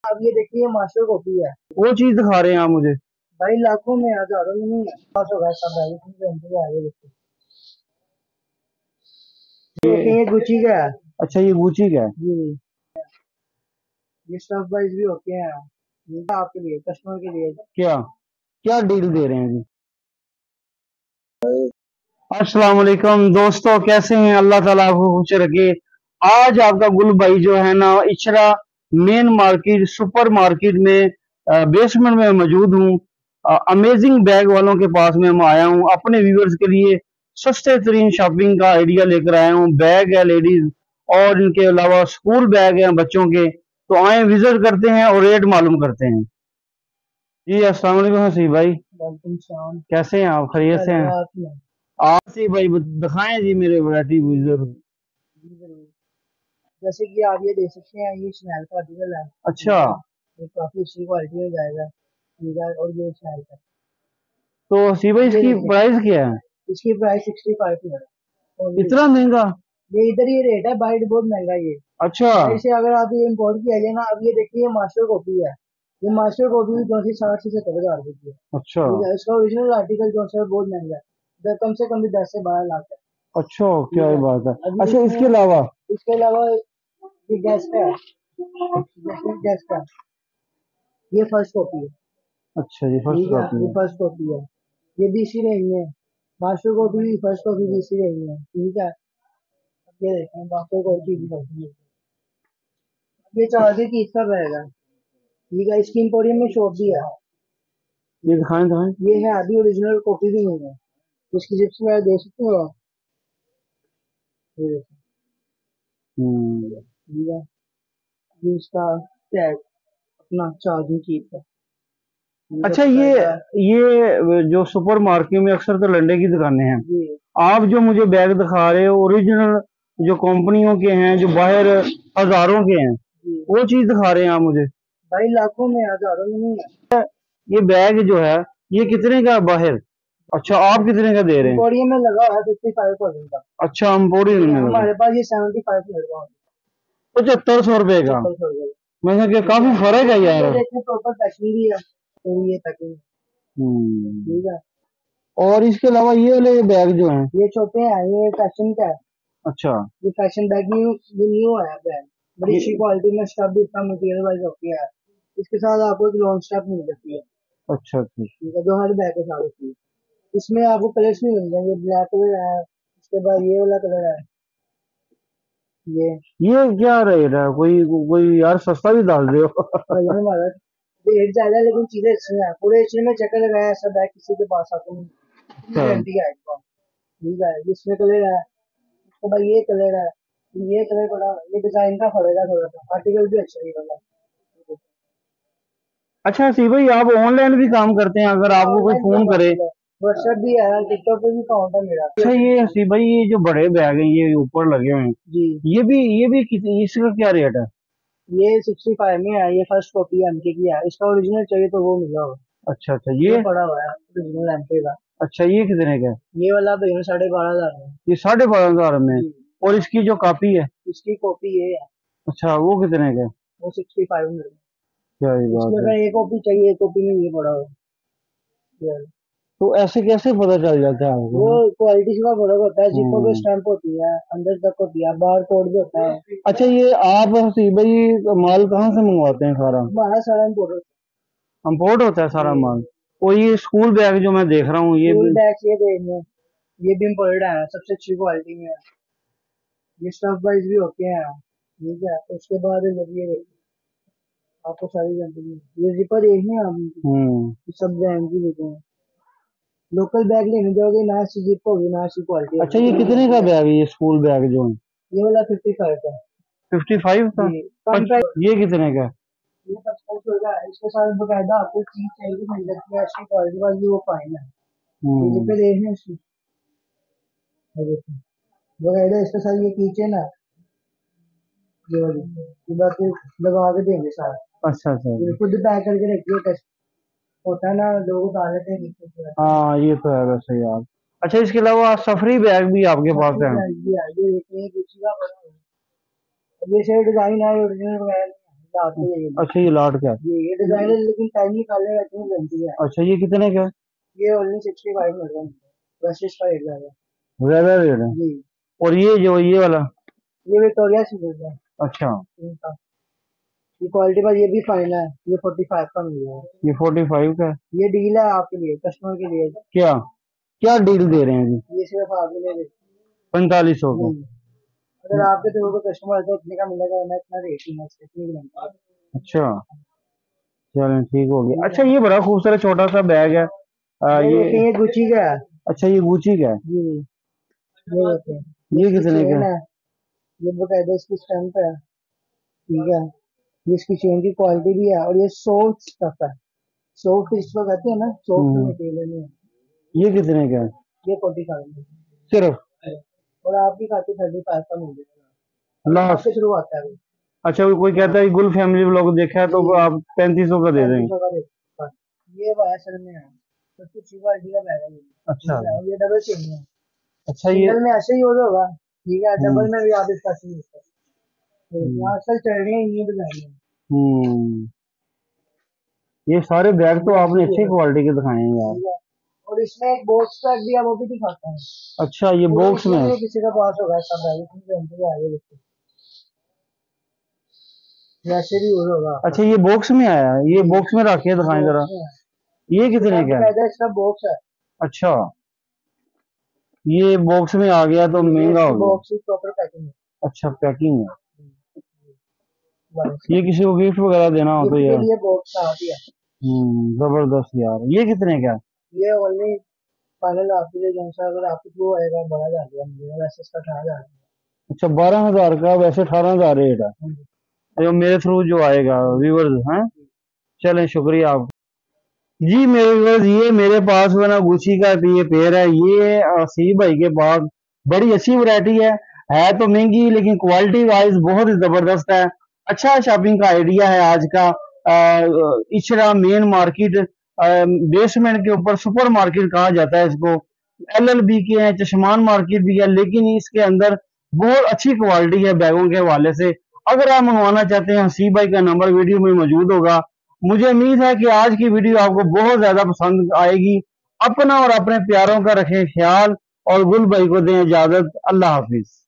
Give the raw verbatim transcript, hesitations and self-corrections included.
अब ये देखिए मास्टर कॉपी है। वो चीज दिखा रहे हैं आप मुझे? भाई लाखों में हजारों में नहीं है, पास होगा सब भाई इसमें आगे देखिए। ये ये गुची का है अच्छा, ये गुची का है? जी। ये स्टफ वाइज भी होते हैं, ये आपके लिए कस्टमर के लिए। क्या क्या डील दे रहे हैं जी? अस्सलाम वालेकुम दोस्तों, कैसे हैं? अल्लाह ताला आपको खुश रखे। आज आपका गुल भाई जो है ना, Ichhra main market super market में बेसमेंट में मौजूद हूँ। अमेजिंग बैग वालों के पास में मैं आया हूँ अपने व्यूअर्स के लिए सस्ते तरीन शॉपिंग का आइडिया लेकर आया हूँ। बैग है लेडीज और इनके अलावा स्कूल बैग हैं बच्चों के। तो आए विजिट करते हैं और रेट मालूम करते हैं। जी अस्सलाम वालेकुम हसी भाई, वालेकुम सलाम। कैसे हैं आप? खैरियत से हैं? आप सी भाई दिखाएं जी मेरे वैरायटी बुजुर्ग। जी जरूर। जैसे कि आप ये देख सकते हैं, ये स्नैल का आर्टिकल है, अच्छा, ठीक है। ये काफी अच्छी क्वालिटी में जाएगा, ठीक है। और ये स्नैल का, तो सी भाई ये इसकी देखें, प्राइस क्या है? इसकी प्राइस सिक्सटी फाइव है ओनली। इतना महंगा? ये इधर ये रेट है, बाइट बहुत महंगा है ये। अच्छा बाइट से अगर आप ये इम्पोर्ट किया जाए ना, अब ये देखिए ये मास्टर कॉपी है। ये मास्टर कॉपी जो सी साठ से सत्तर हजार रुपए की है, अच्छा ठीक है। इसका ओरिजिनल आर्टिकल जो है बहुत महंगा है, द- कम से कम भी दस से बारह लाख है, अच्छा, क्या ठीक ये है। बात है? अभी अच्छा, इसके इसमें, अलावा? इसके अलावा ये गैस का है, गैस का, ये फर्स्ट कॉपी है, अच्छा जी, फर्स्ट ठीक है। कॉपी ये है। फर्स्ट कॉपी है, ये भी इसी रेंज में है। मास्टर कॉपी फर्स्ट कॉपी भी इसी रेंज में है, ठीक है। अब ये देखें मास्टर कॉपी की कॉपी है, ये चार्जर की इसका रहेगा, ठीक है। इसकी इंपोरियम में शॉप भी है, ये ठीक दिखाएं दिखाएं। है। ये है अभी ओरिजिनल कॉपी भी नहीं है, इसकी जिप्स में देख सकते हो आप, ये देखो, हम्म। ठीक है। ये इसका टैग अपना चार्जिंग की है, ठीक है, अच्छा, ये बकायदा। ये जो सुपर मार्केट में अक्सर तो लंडे की दुकानें हैं, जी आप जो मुझे बैग दिखा रहे हो ओरिजिनल जो कंपनियों के हैं जो बाहर हजारों के हैं, जी वो चीज दिखा रहे हैं आप मुझे? भाई लाखों में हजारों में नहीं है। ये बैग जो है ये कितने का है बाहर? अच्छा, आप कितने का दे रहे हैं? इंपोरियम में लगा हुआ है फिफ्टी फाइव थाउजेंड का, अच्छा, हम बोरी ठीक है। में लगा हमारे पास ये सेवेंटी फाइव लगा हुआ है, पचहत्तर सौ रुपए का। पचहत्तर सौ रुपये, मैंने कहा ठीक काफी है। फर्क है ये यार। देखिए प्रॉपर पैकिंग भी है, तो ये पैकिंग, हम्म। ठीक है। और इसके अलावा ये वाले बैग जो हैं? ये छोटे हैं, ये फैशन का है, अच्छा, ये फैशन बैग न्यू, ये न्यू है बैग, बड़ी ये अच्छी क्वालिटी में, स्टफ भी इसका मटेरियल वाइज होती है। इसके साथ आपको एक लॉन्ग स्टफ मिल जाती है, अच्छा अच्छा। ठीक है, जो हर बैग के साथ होती है। इसमें आपको कलर्स भी मिल जाएंगे, ब्लैक कलर है, उसके बाद ये वाला कलर है, ये ये क्या रेट है? कोई कोई यार सस्ता भी डाल रहे हो? वजन वाला। रेट ज्यादा है लेकिन चीजें अच्छी हैं, पूरे एशिया में चक्कर लगाया ऐसा बैग किसी के पास आपको नहीं, अच्छा। गारंटी है इसका, ठीक है। इसमें कलर है, उसके बाद ये कलर है, ये कलर बड़ा, ये डिजाइन का फर्क है थोड़ा सा, आर्टिकल भी अच्छा निकला। अच्छा सी भाई, आप ऑनलाइन भी काम करते हैं? अगर आपको कोई ऑनलाइन भी फोन करे? पॉसिबल है, व्हाट्सएप भी है, टिकटॉक पे भी अकाउंट है मेरा। अच्छा, ये सी भाई ये जो बड़े बैग हैं ये ऊपर लगे हुए हैं, जी ये भी ये भी कित- इसका क्या रेट है? ये सिक्सटी फाइव में है, ये फर्स्ट कॉपी है एमके की है, इसका ओरिजिनल चाहिए तो वो मिला होगा, अच्छा अच्छा, ये ये पड़ा हुआ है ओरिजिनल एमके का। अच्छा, ये कितने का है? ये वाला भैया साढ़े बारह हजार में। ये साढ़े बारह हजार में? जी और इसकी जो कॉपी है? इसकी कॉपी ये है, अच्छा, वो कितने का है? वो सिक्सटी फाइव में। क्या ये इसमें बात है? अगर एक कॉपी चाहिए, एक कॉपी में ये पड़ा हुआ है। तो ऐसे कैसे पता चल जाता है आपको? वो क्वालिटी का फर्क होता है, जिप्पो पे हम्म। स्टैंप होती है, अंदर तक होती है, बाहर कोड भी होता है। अच्छा, ये आप हसी भाई माल कहाँ से मंगवाते हैं सारा? हमारा सारा इम्पोर्टेड। इंपोर्ट होता है सारा जी माल? और ये स्कूल बैग जो मैं देख रहा हूँ ये स्कूल भी? बैग्स ये देंगे, ये भी इम्पोर्टेड है, सबसे अच्छी क्वालिटी में है। ये स्टफ वाइज भी होते हैं, ठीक है। उसके बाद जब ये आपको सारी जानकारी, ये जिपर एक ही है हम, हम्म। सब ब्रांड की लेते हैं। लोकल बैग लेने जाओगे ना, अच्छी जिप होगी ना अच्छी क्वालिटी अच्छा, होगी, ये दोनों कितने मिलती का है। बैग है ये स्कूल बैग जो है? ये वाला फिफ्टी फाइव का है। फिफ्टी फाइव का? जी कम अच्छा, प्राइस। ये कितने का है? ये सब कुछ होगा, इसके साथ बकायदा आपको चीज चाहिए मिल जाती है अच्छी क्वालिटी वाली, वो फाइन है। ये हम्म। जिपे देख हैं इसकी, ये देखो, बकायदा इसके साथ ये कीचेन है, ये वाली, ये बाकी लगा के देंगे सारा। अच्छा अच्छा ये अच्छा। खुद पैक करके रखिए, टेस्ट होता है ना, लोग उतार लेते हैं नीचे से। हाँ, ये तो है वैसे यार। अच्छा, इसके अलावा सफरी बैग भी आपके पास सफरी है? ब्रांड भी है, ये देखिए गुच्ची का बना हुआ है। अब ये से डिजाइन है ओरिजिनल वगैरह नहीं है, लाट के ये अच्छा ये लाट का है। जी, ये डिजाइन है लेकिन टाइम निकालने का इतनी बनती है। अच्छा ये कितने का है? ये ओनली सिक्सटी फाइव मिल रहा है, वैसे इसका रेट ज्यादा है। ज्यादा रेट है। जी, और ये जो ये वाला? ये विक्टोरिया सीक्रेट है अच्छा इनका। ये क्वालिटी पर ये भी फाइन है, ये फोर्टी फाइव का मिल रहा है। ये फोर्टी फाइव का है। ये डील है आपके लिए, कस्टमर के लिए। क्या क्या डील दे रहे हैं जी? ये सिर्फ आपके लिए पैंतालीस सौ का। अगर आपके थ्रू को कस्टमर है तो इतने का मिलेगा, मैं इतना रेट ही है इतनी बनता है। अच्छा चलें ठीक हो गया। अच्छा ये बड़ा खूबसूरत छोटा सा बैग है आ, ये ये देखिए, ये गुची का है। अच्छा ये गुची का है। जी, ये देखिए, ये इसकी कितने का चेन है? है, ये बकायदा इसकी स्टैंप है, ठीक है। ये इसकी चेन की क्वालिटी भी है और ये सॉफ्ट स्टफ है, सॉफ्ट इसको कहते हैं ना, सॉफ्ट हम्म, मटेरियल में है। ये कितने का है? ये फोर्टी फाइव में सिर्फ है। और आपकी खातिर थर्टी फाइव का मिल जाएगा, लास्ट? आपके थ्रू आता है। अच्छा कोई कहता है गुल फैमिली व्लॉग देखा है तो जी, आप पैंतीस सौ का दे पैंतीस देंगे। सौ का रेट। ये वायर में है, तो कुछ क्वालिटी का बैग है ये। अच्छा ये डबल चेन है। अच्छा ये सिंगल में ऐसे ही यूज होगा, ठीक है, हम्म डबल में भी आप इसका यूज कर सकते हैं। आजकल चल रही है ये डिजाइन है। हम्म ये सारे बैग तो आपने अच्छी क्वालिटी के दिखाए हैं यार। ठीक है, और इसमें एक बॉक्स पैक भी है, वो भी दिखाता है। अच्छा ये वो बॉक्स में है। इसमें किसी का पास होगा सब बैग, इसमें गारंटी है आगे देखो, वैसे भी यूज होगा आपका। अच्छा ये बॉक्स में आया है, ये बॉक्स में रखे दिखाएं जरा। बॉक्स में है। ये कितने का है? बकायदा इसका बॉक्स है। अच्छा ये बॉक्स में आ गया तो महंगा हो गया। बॉक्स की प्रॉपर पैकिंग है। अच्छा पैकिंग है। बस। ये किसी को गिफ्ट वगैरह देना हो तो गिफ्ट के यार। लिए बॉक्स आती है। हम्म जबरदस्त यार। ये कितने का है? ये ओनली फाइनल आपके लिए जौन सा अगर आपके थ्रू आएगा बारह हजार का मिलेगा, वैसे इसका अठारह हजार। अच्छा बारह हजार का, वैसे अठारह हजार रेट है जो मेरे थ्रू जो आएगा व्यूवर्स हैं। चलें शुक्रिया आप जी। मेरे व्यूवर्स ये मेरे पास वो ना गुची का ये पेयर है, ये आसिफ भाई के पास बड़ी अच्छी वैरायटी है है तो महंगी लेकिन क्वालिटी वाइज बहुत ही जबरदस्त है। अच्छा शॉपिंग का आइडिया है आज का। Uh, Ichhra main market basement के ऊपर सुपर मार्केट कहा जाता है इसको। एल एल बी के हैं, चश्मान मार्केट भी है, लेकिन इसके अंदर बहुत अच्छी क्वालिटी है बैगों के हवाले से। अगर आप मंगवाना चाहते हैं हसीब भाई का नंबर वीडियो में मौजूद होगा। मुझे उम्मीद है कि आज की वीडियो आपको बहुत ज्यादा पसंद आएगी। अपना और अपने प्यारों का रखें ख्याल और गुल भाई को दें इजाजत। अल्लाह हाफिज।